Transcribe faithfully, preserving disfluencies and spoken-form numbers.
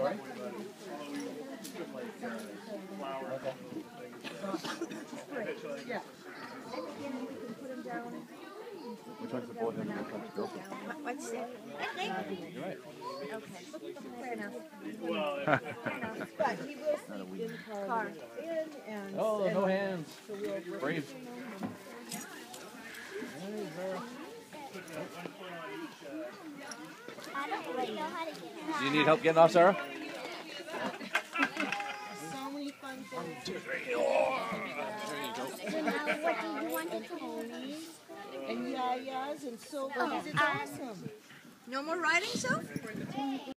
Sorry? Yeah. Which one's the board and which one's the girlfriend? What's that? You're right. Okay. Fair enough. But he will sleep in the car. In and, Oh, and no hands. So we'll Brave. I don't really know how to get out. Do you need help getting off, Sarah? so many fun things. Now, what do you want to ponies? And yayas and so Okay. it's awesome. No more riding, so?